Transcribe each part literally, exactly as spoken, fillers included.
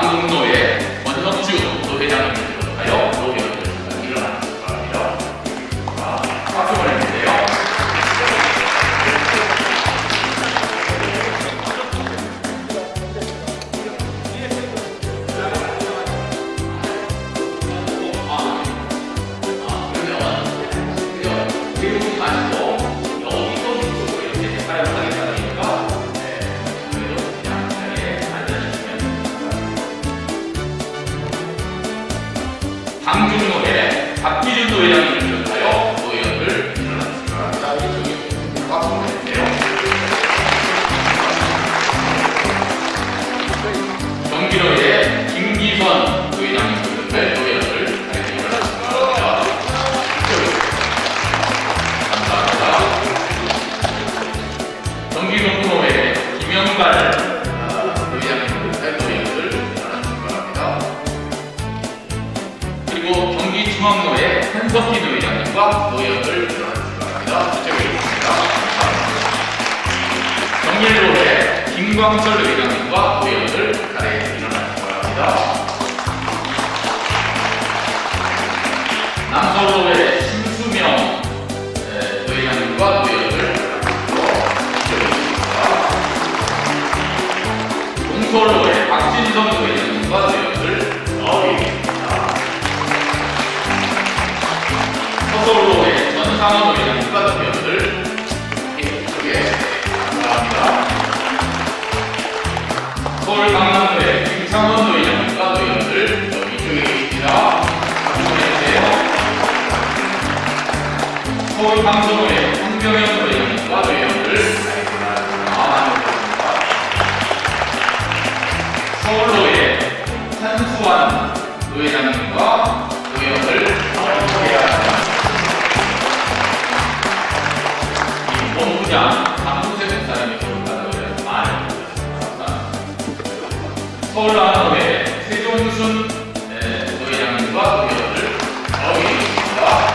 강북로의 권석주 노회장님을 비롯하여 노회원들 일어나시기 바랍니다. 자, 박수 보내주세요. 강준로의 박기준 노회장님을 비롯하여 노회원들 일어나시기 바랍니다. 이쪽에 박수 보내주세요. 경기로의 김기선 노회장님을 비롯해 노회원들 일어나시기 바랍니다. 감사합니다. 경기동로의 김영발 노회장님을 비롯해 노회원들 일어나시기 바랍니다. 그리고 경기중앙로의 한석희 노회장님과 노회원들 일어나시기 바랍니다. 이쪽에 있습니다. 경일로의 김광철 노회장님과 노회원들 자리에 일어나시기 바랍니다. 남서로의 신수명 노회장님과 노회원들 이쪽에 있습니다. 동서로의 박진성 노회장님과 노회원들 여기 있습니다. 서울로의 전상원 노회장님과 노회원들 이쪽에 감사합니다. 서울 강남로의 김창원 노회장님과 노회원들 여기 이쪽에 계십니다. 박수 보내주세요. 서울 강서로의 황병현 노회장님과 노회원들 감사합니다. 서울로의 한수환 노회장님과 노회원들 함께합니다. 본부장 강동세 사람이 결혼하다고 해서 많이 오셨습니다. 서울 남로의 세종순 노회장님과 노회원들 여기 있습니다.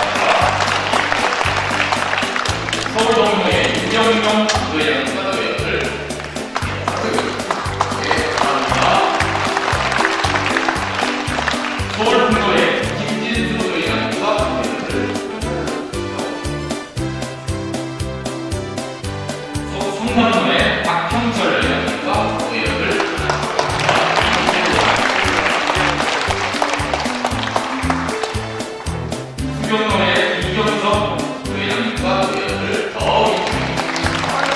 서울 동로의 윤영용 노회장님과 노회원들 감사합니다. 서울 풍로의 김진수 노회장님과 노회원들 성남로의 박형철 노회장님과 노회원들 수경로의 이경석 노회장님과 노회원들 더 있습니다.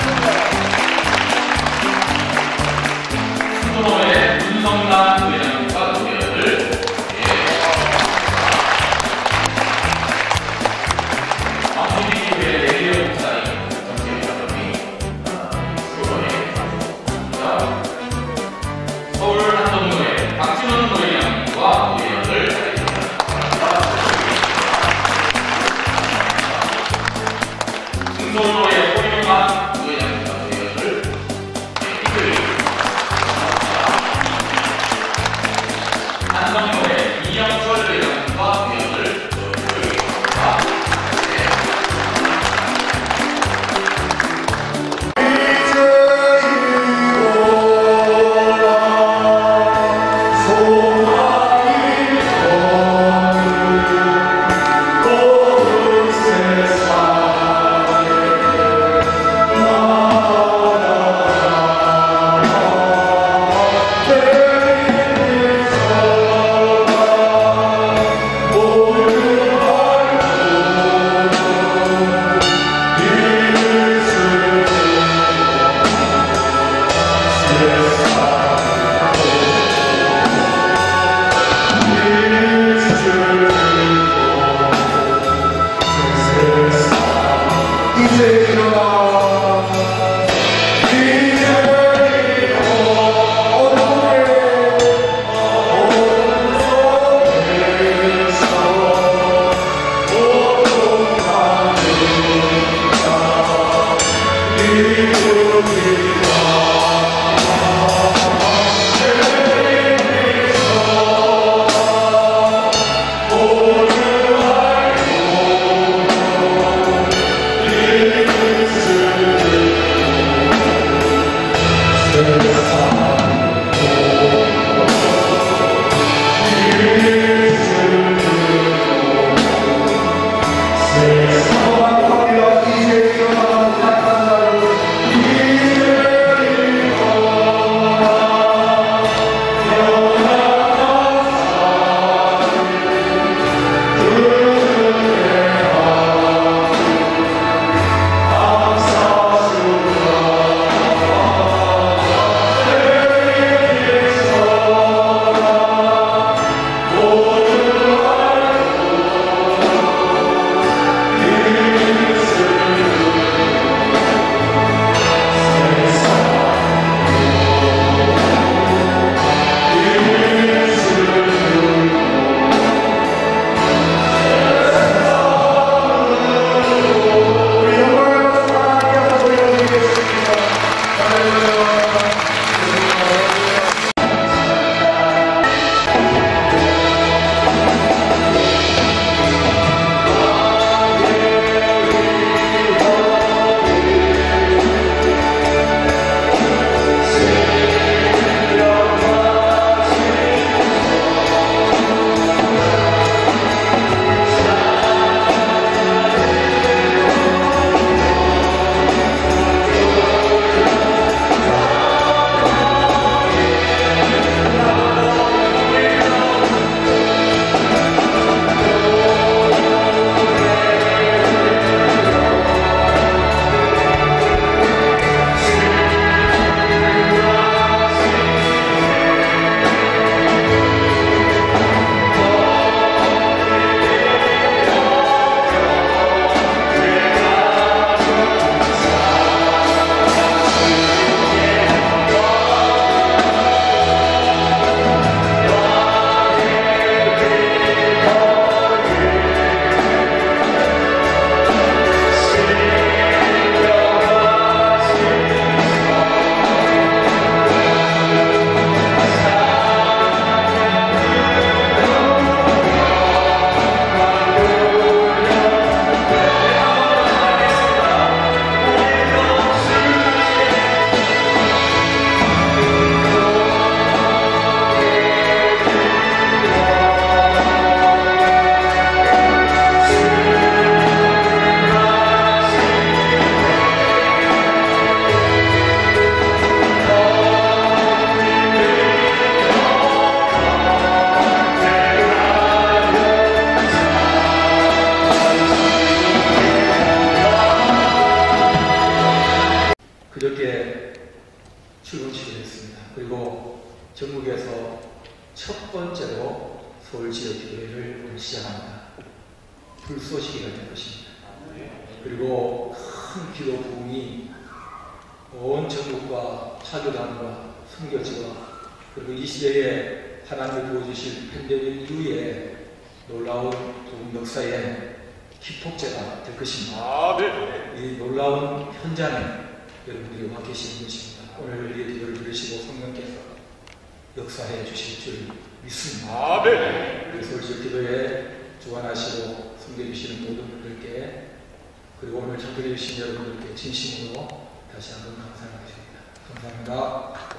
그저께 출근식을 했습니다. 그리고 전국에서 첫 번째로 서울지역기도회를 오늘 시작합니다. 불쏘시개가 될 것입니다. 그리고 큰 기도 부흥이 온 전국과 파교단과 선교지와 그리고 이 시대에 하나님이 보여주실 팬데믹 이후에 놀라운 부흥 역사의 기폭제가 될 것입니다. 아, 네. 이 놀라운 현장에 여러분들이 와 계시는 것입니다. 오늘 우리의 기도를 들으시고 성령께서 역사해 주실 줄 믿습니다. 아, 네. 서울지역 기도에 주관하시고 섬겨주시는 모든 분들께 그리고 오늘 참석해 주신 여러분들께 진심으로 다시 한번 감사드립니다. 감사합니다.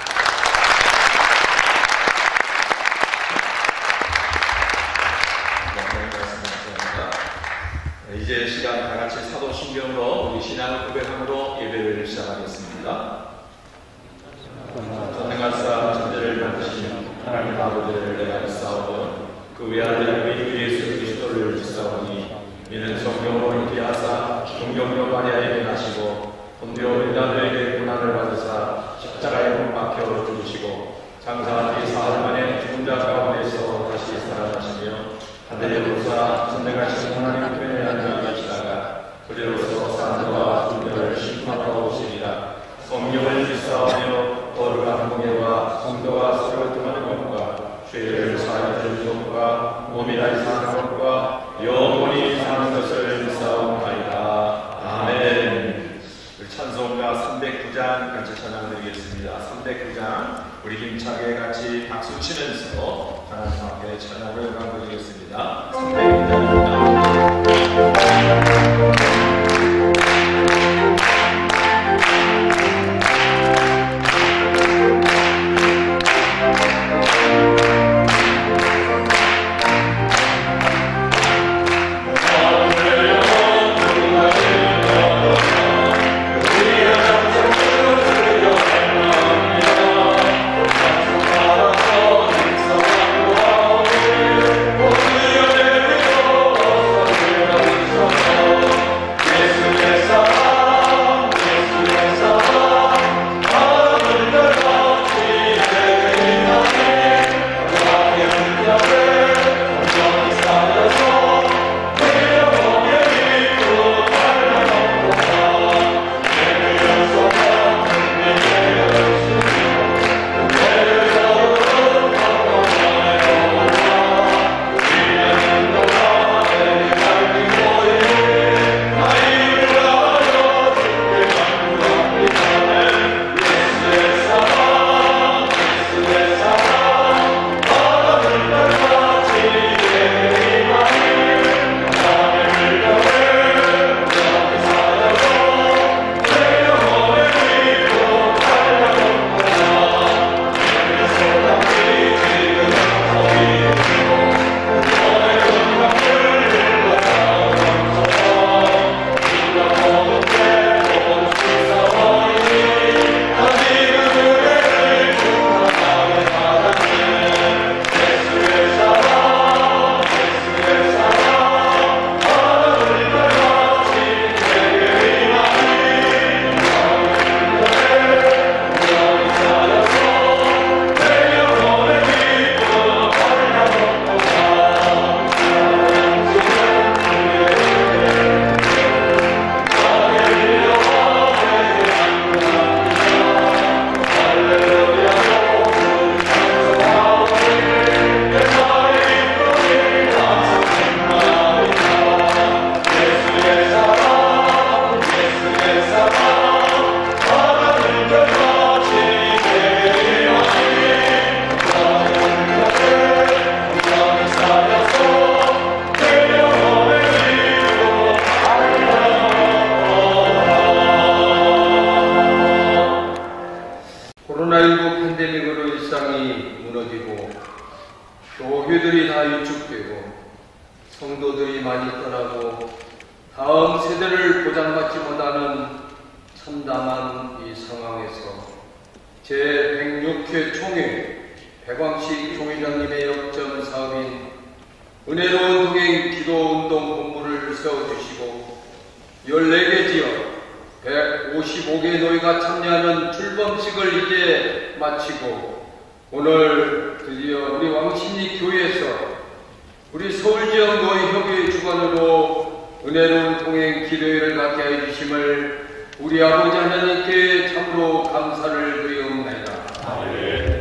이제 시간 다 같이 사도신경으로 우리 신앙을 고백함으로 예배를 시작하겠습니다. 전능하사 천대를 만드시며 하나님 아버지를 내가 믿사오고 그 외아들 우리 예수 그리스도를 믿사오니 이는 성경으로 인기하사 동경로 마리아에게 나시고 본디오 빌라도에게 고난을 받으사 십자가에 못 박혀 죽으시고 장사한 뒤 사흘 만에 죽은 자 가운데서 다시 살아나시며 하늘에 오사 전능하신 하나님 편에 앉아 계시다가 그리로서 산자와 죽들을 심판하러 오시리라. 성령을 믿사오며 거룩한 공예와 성도와 서로 통하는 것과 죄를 사하여 주는 것과 몸이나 사는 것과 영원히 사는 것을 믿사옵나이다. 아멘. 우리 찬송가 삼백구 장 같이 찬양드리겠습니다. 삼백구 장 우리 힘차게 같이 박수 치면서 하나님 앞에 찬양을 감드리겠습니다. 삼백구 장 교회들이 다 위축되고 성도들이 많이 떠나고 다음 세대를 보장받지 못하는 참담한 이 상황에서 제백육 회 총회 백왕식 총회장님의 역점 사업인 은혜로운 동행 기도운동 본부를 세워주시고 열네 개 지역 백오십오 개 노회가 참여하는 출범식을 이제 마치고 오늘 드디어 우리 왕십리 교회에서 우리 서울지역 노회협의회 주관으로 은혜로운 통행 기도회를 갖게 해주심을 우리 아버지 하나님께 참으로 감사를 드리옵나이다. 아멘.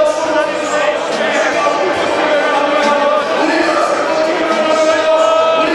우리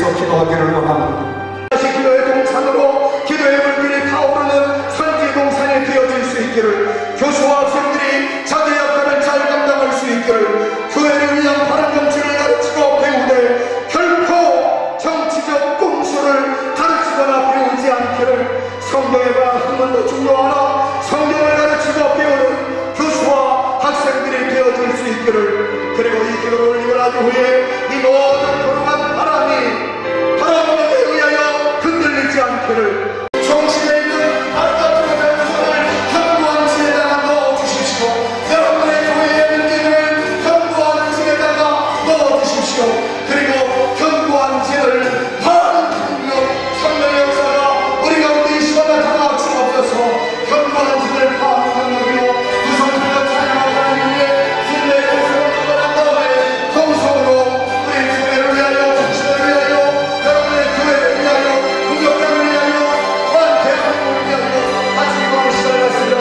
위해서 기도하기를 원합니다. 다시 기도의 동산으로 기도의 물길이 타오르는 선지 동산이 되어질 수 있기를, 교수와 학생들이 자기 역할을 잘 감당할 수 있기를, 교회를 위한 바른 정치를 가르치고 배우되 결코 정치적 꼼수를 가르치거나 배우지 않기를, 성경에가 한 번 더 중요하나 성경을 가르치고 배우는 교수와 학생들이 되어질 수 있기를, 그리고 이 기도를 올리고 난 후에 이 모든 거룩한 바람이 바람에 의하여 흔들리지 않기를, 정신에 있는 아름답고 손을 견고한 지에다가 넣어주십시오. 여러분의 교회에 있는 기도를 견고한 지에다가 넣어주십시오. 그리고 견고한 지를 바른 능력, 성령의 역사가 우리 가운데 이 시간에 다가와 주옵소서. 견고한 지를 바른 능력이요 구성과 찬양하고 하나님 위해 순례의 모습을 드러난 다음에 정성으로 우리 교회를 위하여, 정신을 위하여, 여러분의 교회를 위하여, 공격장을 위하여, 또한 대한민국을 위하여 같이 기도하는 시간을 갖습니다.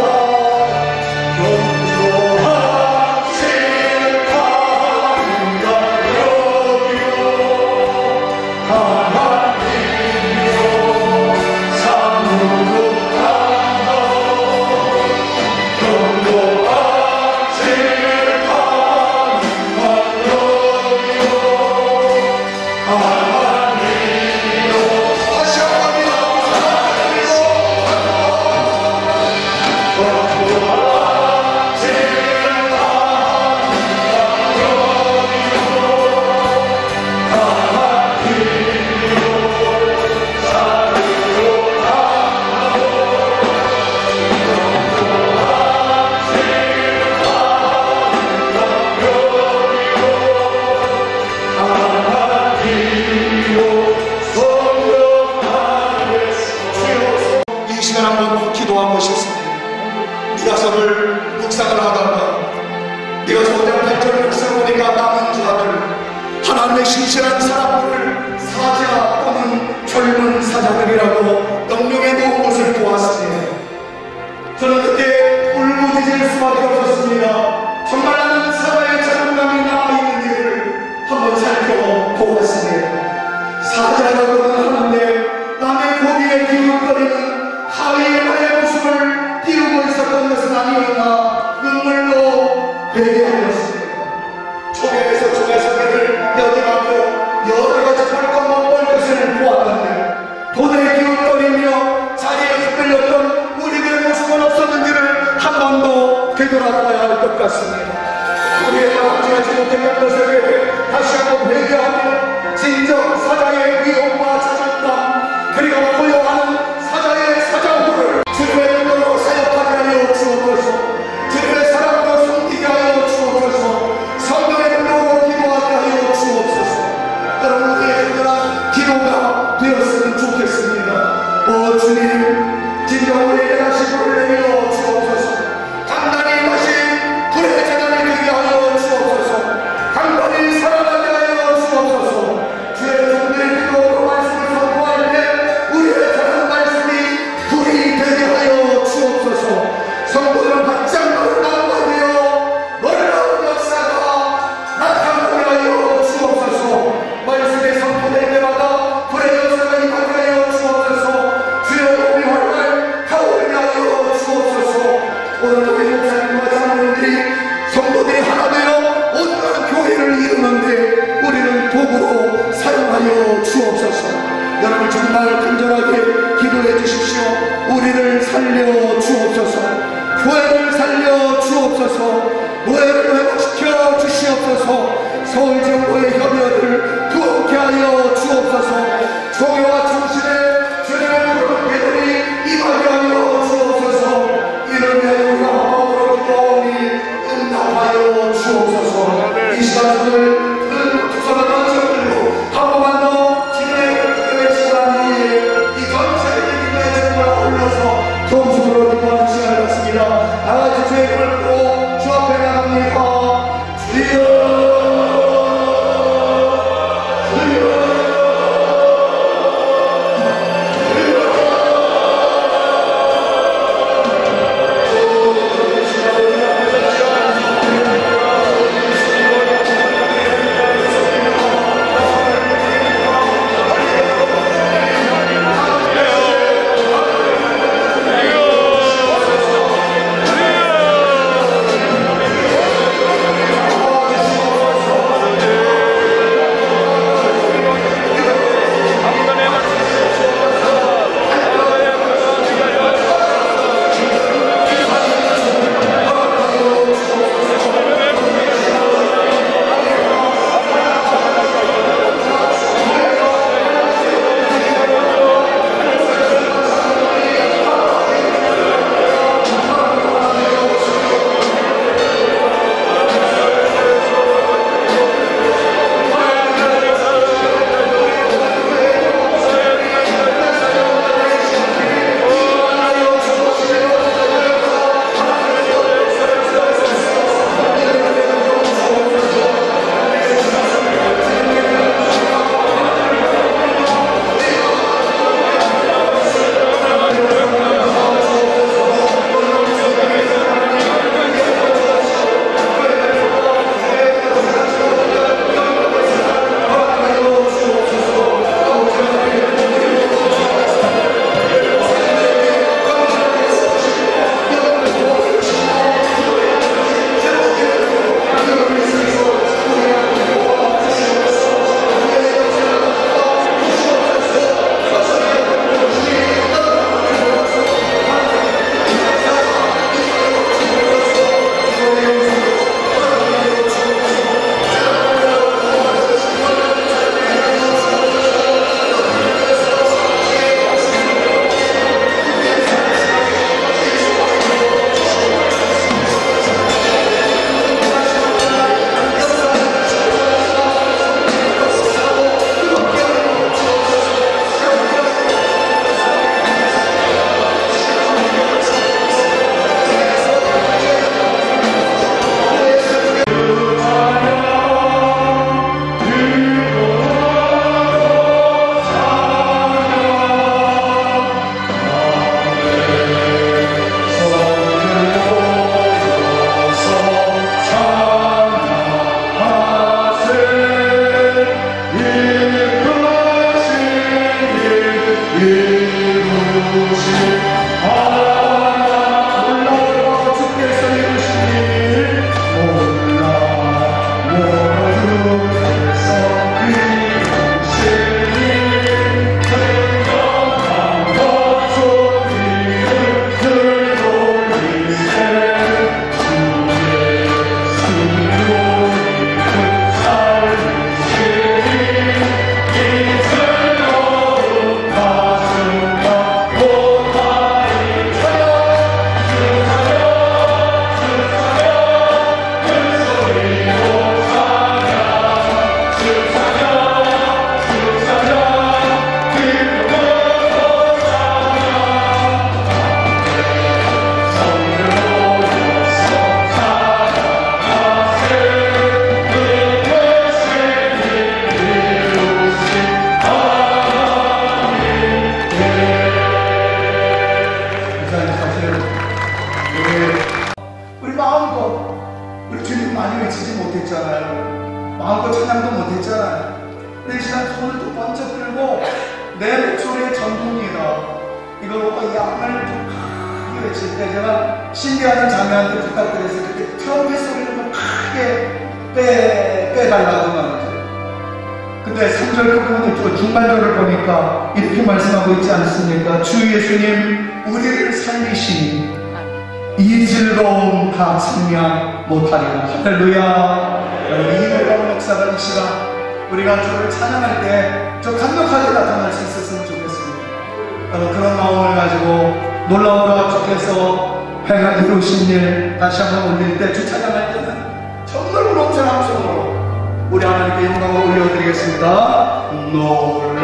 이 시간 한번 기도하고 싶습니다. 미가서를 묵상을 하다가 미가서 오 장 팔 절 묵상을 보니까 남은 자들, 하나님의 신실한 사람들을 사자 또는 젊은 사자들이라고 명령해 놓은 것을 보았습니다. 저는 그때 울부짖을 수밖에 없었습니다. 정말 나는 사자의 자존감이 남아있는 일을 한번 살펴보았습니다. 사자라고는 하는데 남의 고기에 기웃거리는 하위의 나의 모습을 띄우고 있었던 것은 아니었나 눈물로 회개하였습니다. 초계에서 초계서계를 여기하고 여러 가지 볼 것 못 볼 것을 보았는데 도대에 기웃거리며 자리에서 끌렸던 우리들의 모습은 없었는지를 한 번 더 되돌아봐야 할 것 같습니다. 우리가 확증하지 못했던 것에 대해 다시 한번 회개하며 진정 사자의 위험과 자존감, 그리고 고요하는 사자의 사자후를 주님의 눈으로 사역하게 하여 주옵소서. 주님의 사랑으로 섬기게 하여 주옵소서. 성령의 눈으로 기도하게 하여 주옵소서. 여러분, 우리의 특별한 기도가 되었으면 좋겠습니다. 오 주님, 진정 우리에게 다시 불을 내려 주옵소서. 단단히 다시 불의 재단이 되게 하여 주옵소서. 단단히 살아나게 하여 주옵소서. 주의 종들의 기도로 말씀을 선포할 때 우리의 작은 말씀이 불이 되게 하여 주옵소서. 성도들은 바짝으로 나무되어 놀라운 역사가 나타나게 하여 주옵소서. 말씀의 선포될 때마다 불의 역사가 임하게 하여 주옵소서. 주여 우리 활활 타오르게 하여 주옵소서. 오늘 우리 목사님과 장로님들이 성도들이 하나 되어 온전한 교회를 이루는데 우리는 도구로 사용하여 주옵소서. 여러분 정말 간절하게 기도해 주십시오. 우리를 살려 주옵소서. 교회를 살려 주옵소서. 노예를 회복시켜 주시옵소서. 서울지역구의 협의를 두렵게 하여 주옵소서. 종교와 정신에 주님의 푸른 배들이 임하게 하여 주옵소서. 이를 위하여 우리가 마음으로 기도하오니 응답하여 주옵소서. 이 시간을 두서가 지역들로 한 번만 더 주님의 기도의 시간 후에 이 전체적인 기도의 제목을 올려서 동성으로 기도하는 시간을 갖습니다. 다같이 주의 이름을 부르고 주 앞에 나갑니다. 주여 마음껏 우리 주님 많이 외치지 못했잖아요. 마음껏 찬양도 못했잖아요. 근데 이 시간 손을 또 번쩍 들고 내 목소리의 전통이다, 이걸로 양을 좀 크게 외칠 때 제가 신비하는 자매한테 부탁드려서 그때 트럼펫 소리를 좀 크게 빼, 빼달라고 말이죠. 근데 삼 절 부분을 또 중간절을 보니까 이렇게 말씀하고 있지 않습니까? 주 예수님 우리를 살리시니 이 즐거움 다 설명 못하리라. 할렐루야. 여러분, 이 놀라운 역사가 이 시간 우리가 주를 찬양할 때 저 강력하게 나타날 수 있었으면 좋겠습니다. 어, 그런 마음을 가지고 놀라운 주께서 행한 이루신 일 다시 한번 올릴 때, 주 찬양할 때는 정말 우렁찬 손으로 우리 하나님께 영광을 올려드리겠습니다. 놀라운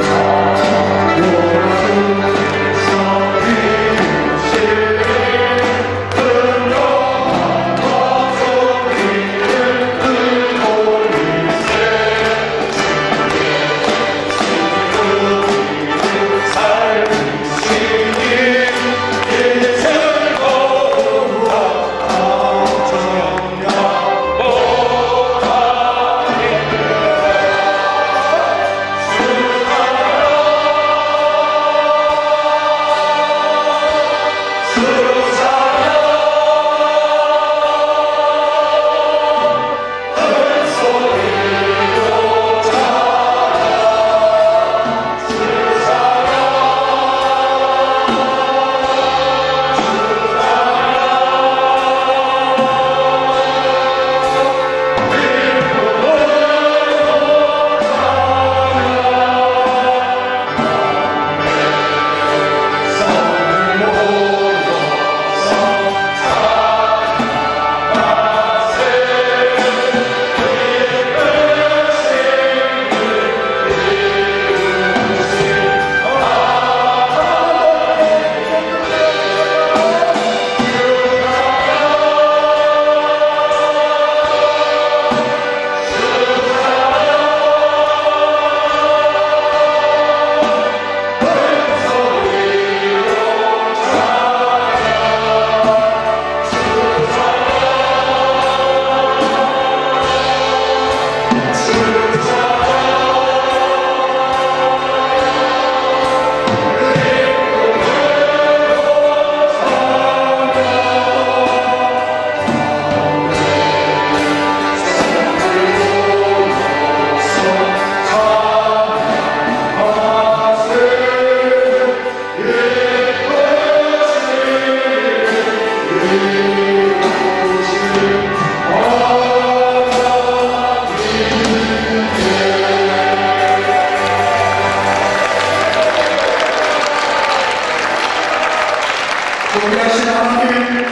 존귀하신 하나님,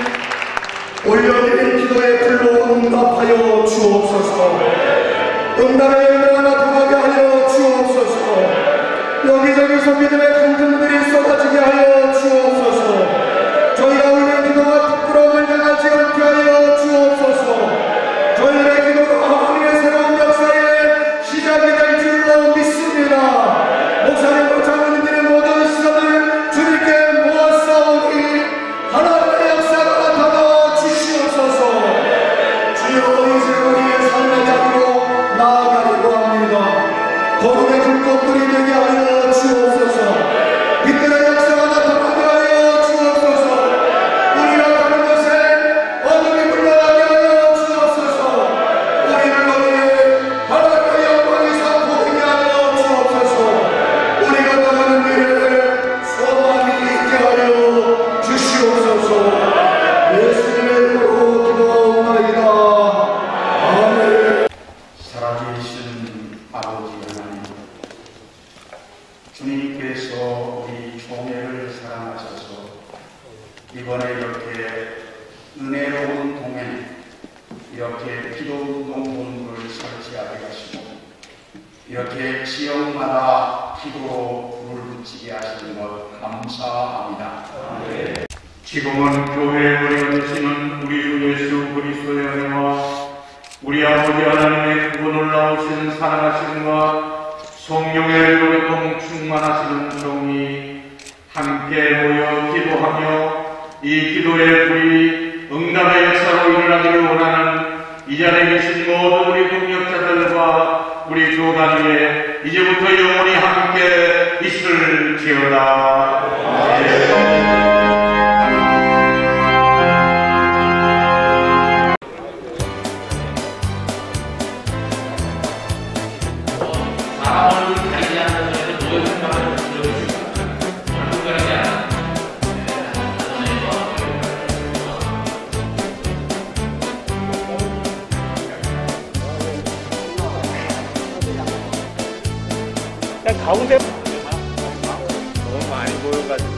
올려드린 기도의 불로 응답하여 주옵소서. 응답의 열매가 나타나게 하여 주옵소서. 여기저기서 믿음의 감정들이 쏟아지게 하여 주옵소서. 저희가 올린 기도가 부끄러움을 당하지 않게 하여 주옵소서. 저희의 기도가 하나님의 새로운 역사의 시작이 될 줄로 믿습니다. 목사님과 장로님들의 모든 시선을 주님께 모았사오니 하나님의 역사가 나타나 주시옵소서. 주여, 이제 우리의 삶의 자리로 나아가려고 합니다. 거룩의 불꽃들이 되게 하여 주옵소서. 빛들의 역사가 나타나게 하여 주옵소서. 우리가 가는 곳에 어둠이 물러나게 하여 주옵소서. 우리를 너희의 하나님의 영광에서 보게 하여 주옵소서. 우리가 나가는 길에 소망이 있게 하여 주시옵소서. 예수님의 이름으로 기도하옵나이다. 아멘. 살아계신 아버지 하나님, 주님께서 우리 총회를 사랑하셔서 이번에 이렇게 은혜로운 동행, 이렇게 기도운동 본부를 설치하게 하시고 이렇게 지역마다 기도로 불을 붙이게 하시는 것 감사합니다. 네. 지금은 교회에 머리가 우리 주 예수 그리스도의 은혜와 우리 아버지 하나님의 크고 놀라우신 사랑하심과 성령의 노래동 충만하시는 종이 함께 모여 기도하며 이 기도의 불이 응답의 역사로 일어나기를 원하는 이 자리에 계신 모든 우리 동역자들과 우리 교단위에 이제부터 영원히 함께 있을지어다. 사람을 가리지 않는 것에는 모든 생각을 들어주시고 얼굴 가리지 않는 가운데 너무 많이 보여가지고